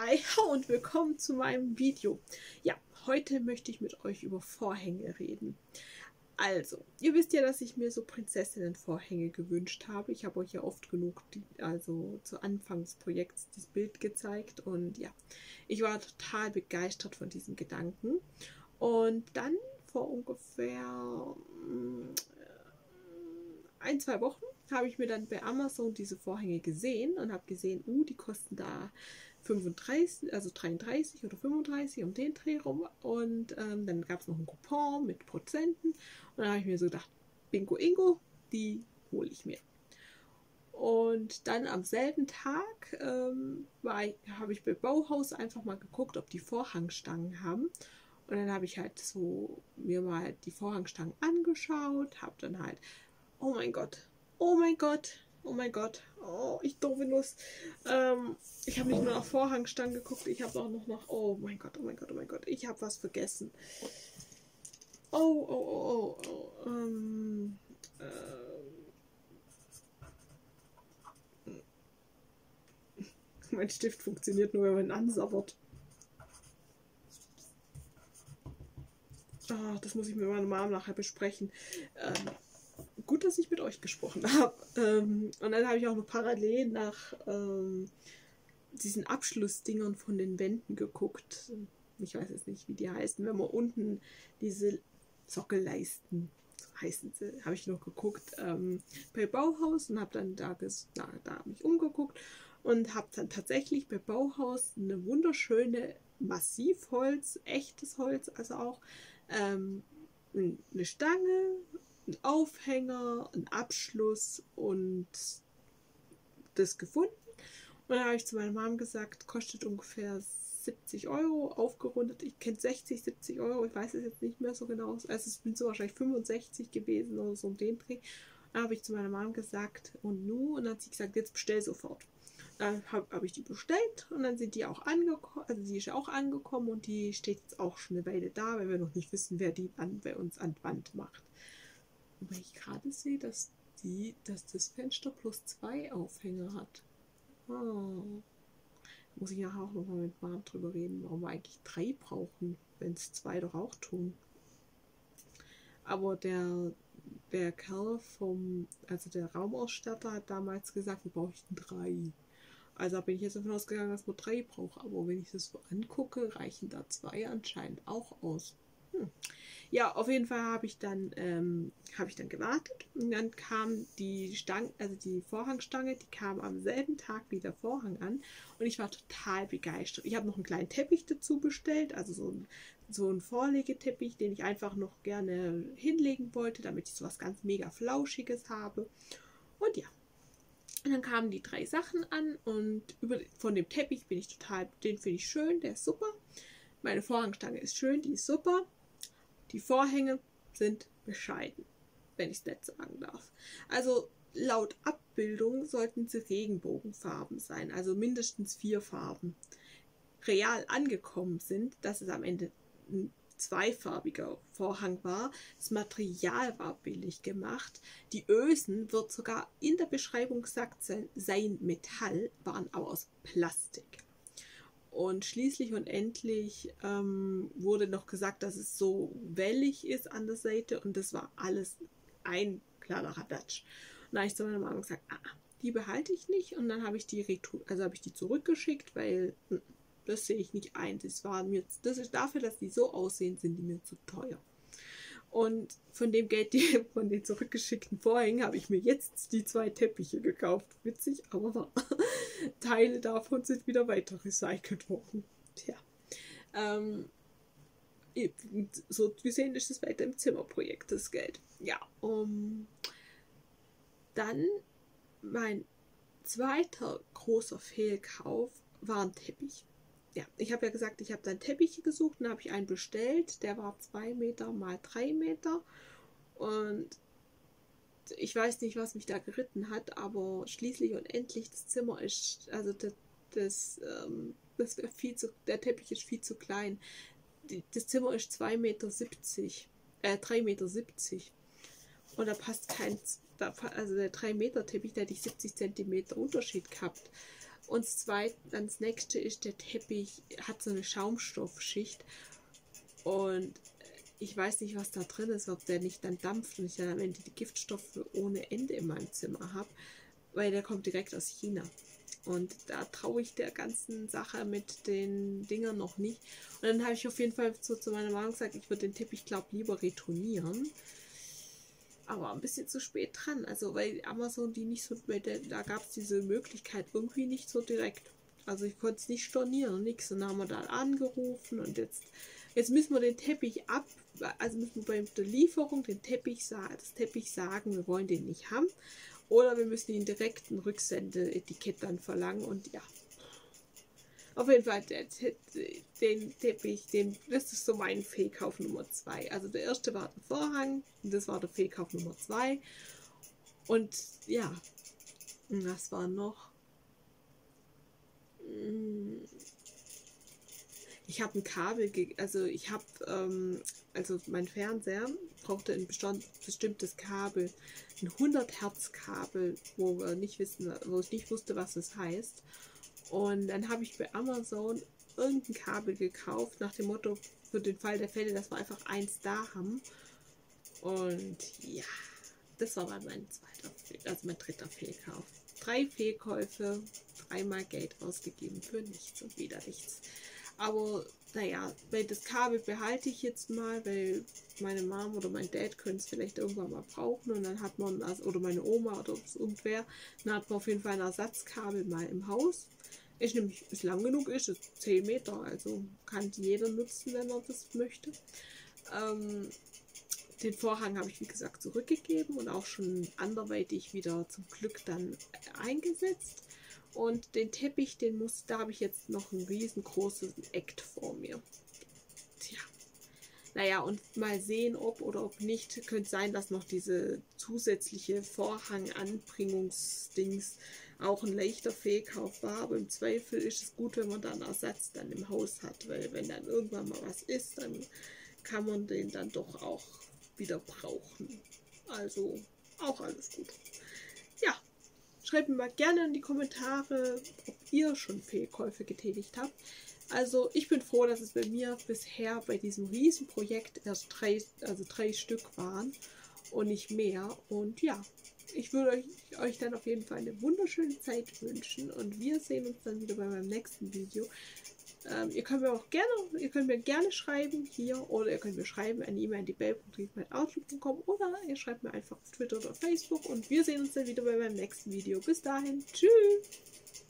Hi und willkommen zu meinem Video. Ja, heute möchte ich mit euch über Vorhänge reden. Also, ihr wisst ja, dass ich mir so Prinzessinnenvorhänge gewünscht habe. Ich habe euch ja oft genug, zu Anfang des Projekts das Bild gezeigt und ja, ich war total begeistert von diesem Gedanken. Und dann vor ungefähr 1-2 Wochen habe ich mir dann bei Amazon diese Vorhänge gesehen und habe gesehen, die kosten da 35, also 33 oder 35 um den Dreh rum. Und dann gab es noch einen Coupon mit Prozenten. Und dann habe ich mir so gedacht, Bingo Ingo, die hole ich mir. Und dann am selben Tag habe ich bei Bauhaus einfach mal geguckt, ob die Vorhangstangen haben. Und dann habe ich halt so mir mal die Vorhangstangen angeschaut, habe dann halt, oh mein Gott, oh mein Gott, oh mein Gott, oh, ich doofe Nuss. Ich habe nicht nur nach Vorhangstangen geguckt, ich habe auch noch nach, oh mein Gott, oh mein Gott, oh mein Gott, ich habe was vergessen. Mein Stift funktioniert nur, wenn man ansabbert. Das muss ich mit meiner Mama nachher besprechen. Gut, dass ich mit euch gesprochen habe. Und dann habe ich auch noch parallel nach diesen Abschlussdingern von den Wänden geguckt. Ich weiß jetzt nicht, wie die heißen. Wenn man unten diese Sockelleisten, so heißen sie, habe ich noch geguckt bei Bauhaus und habe dann da mich umgeguckt und habe dann tatsächlich bei Bauhaus eine wunderschöne Massivholz, echtes Holz, also auch eine Stange, ein Aufhänger, ein Abschluss und das gefunden. Und dann habe ich zu meiner Mom gesagt, kostet ungefähr 70 Euro, aufgerundet. Ich kenne 60, 70 Euro, ich weiß es jetzt nicht mehr so genau. Also es sind so wahrscheinlich 65 gewesen oder so um den Dreh. Dann habe ich zu meiner Mom gesagt, und nun? Und dann hat sie gesagt, jetzt bestell sofort. Dann habe ich die bestellt und dann sind die auch angekommen, also die ist auch angekommen und die steht jetzt auch schon eine Weile da, weil wir noch nicht wissen, wer die bei uns an die Wand macht. Wobei ich gerade sehe, dass das Fenster +2 Aufhänger hat. Muss ich nachher auch nochmal mit Mom drüber reden, warum wir eigentlich 3 brauchen, wenn es 2 doch auch tun. Aber der Kerl also der Raumausstatter hat damals gesagt, wir brauchen 3. Also bin ich jetzt davon ausgegangen, dass man 3 braucht. Aber wenn ich das so angucke, reichen da 2 anscheinend auch aus. Ja, auf jeden Fall habe ich dann gewartet und dann kam die Stange, also die Vorhangstange, die kam am selben Tag wie der Vorhang an und ich war total begeistert. Ich habe noch einen kleinen Teppich dazu bestellt, also so einen Vorlegeteppich, den ich einfach noch gerne hinlegen wollte, damit ich so was ganz mega Flauschiges habe. Und ja. Und dann kamen die 3 Sachen an und von dem Teppich den finde ich schön, der ist super. Meine Vorhangstange ist schön, die ist super. Die Vorhänge sind bescheiden, wenn ich es nicht sagen darf. Also laut Abbildung sollten sie Regenbogenfarben sein, also mindestens 4 Farben. Real angekommen sind, dass es am Ende ein zweifarbiger Vorhang war. Das Material war billig gemacht. Die Ösen, wird sogar in der Beschreibung gesagt sein Metall, waren aber aus Plastik. Und schließlich und endlich wurde noch gesagt, dass es so wellig ist an der Seite und das war alles ein kleiner Radatsch. Und dann habe ich zu meiner Mama gesagt, die behalte ich nicht und dann habe ich die zurückgeschickt, weil das sehe ich nicht ein. Das ist dafür, dass die so aussehen, sind die mir zu teuer. Und von dem Geld, von den zurückgeschickten Vorhängen, habe ich mir jetzt die 2 Teppiche gekauft. Witzig, aber wahr. Teile davon sind wieder weiter recycelt worden. Tja. So gesehen ist es weiter im Zimmerprojekt, das Geld. Ja, dann mein zweiter großer Fehlkauf war ein Teppich. Ja, ich habe ja gesagt, ich habe dann Teppiche gesucht und habe ich einen bestellt. Der war 2 Meter mal 3 Meter. Und ich weiß nicht, was mich da geritten hat, aber schließlich und endlich das Zimmer ist, also der Teppich ist viel zu klein. Das Zimmer ist 3,70 Meter. Und da passt also der 3 Meter Teppich, da hätte ich 70 cm Unterschied gehabt. Und dann das nächste ist, der Teppich hat so eine Schaumstoffschicht. Und ich weiß nicht, was da drin ist, ob der nicht dann dampft und ich dann am Ende die Giftstoffe ohne Ende in meinem Zimmer habe, weil der kommt direkt aus China. Und da traue ich der ganzen Sache mit den Dingern noch nicht. Und dann habe ich auf jeden Fall so zu meiner Mama gesagt, ich würde den Teppich, glaube ich, lieber retournieren. Aber ein bisschen zu spät dran. Also weil Amazon die nicht so, da gab es diese Möglichkeit irgendwie nicht so direkt. Also ich konnte es nicht stornieren und nichts. Und dann haben wir da angerufen und jetzt müssen wir den Teppich also müssen wir bei der Lieferung das Teppich sagen, wir wollen den nicht haben. Oder wir müssen ihn direkt ein Rücksendeetikett dann verlangen und ja. Auf jeden Fall den Teppich, das ist so mein Fehlkauf Nummer 2. Also der erste war der Vorhang, das war der Fehlkauf Nummer 2. Und ja, was war noch? Ich habe ein Kabel, also mein Fernseher brauchte ein bestimmtes Kabel, ein 100 Hertz Kabel, wo ich nicht wusste, was es heißt. Und dann habe ich bei Amazon irgendein Kabel gekauft, nach dem Motto, für den Fall der Fälle, dass wir einfach eins da haben. Und ja, das war dann mein dritter Fehlkauf. 3 Fehlkäufe, 3-mal Geld ausgegeben für nichts und wieder nichts. Aber naja, weil das Kabel behalte ich jetzt mal, weil meine Mom oder mein Dad können es vielleicht irgendwann mal brauchen und dann hat man, oder meine Oma oder irgendwer, dann hat man auf jeden Fall ein Ersatzkabel mal im Haus. Ist lang genug, ist 10 Meter, also kann jeder nutzen, wenn er das möchte. Den Vorhang habe ich wie gesagt zurückgegeben und auch schon anderweitig wieder zum Glück dann eingesetzt. Und den Teppich, da habe ich jetzt noch ein riesengroßes Act vor mir. Tja. Naja, und mal sehen, ob oder ob nicht. Könnte sein, dass noch diese zusätzliche Vorhang-Anbringungsdings auch ein leichter Fehlkauf war. Aber im Zweifel ist es gut, wenn man dann Ersatz dann im Haus hat. Weil wenn dann irgendwann mal was ist, dann kann man den dann doch auch wieder brauchen. Also auch alles gut. Ja. Schreibt mir mal gerne in die Kommentare, ob ihr schon Fehlkäufe getätigt habt. Also ich bin froh, dass es bei mir bisher bei diesem Riesenprojekt erst 3 Stück waren und nicht mehr. Und ja, ich würde euch dann auf jeden Fall eine wunderschöne Zeit wünschen und wir sehen uns dann wieder bei meinem nächsten Video. Ihr könnt mir gerne schreiben hier oder ihr könnt mir schreiben eine E-Mail an die bell.outlook.com oder ihr schreibt mir einfach auf Twitter oder Facebook und wir sehen uns dann wieder bei meinem nächsten Video. Bis dahin, tschüss!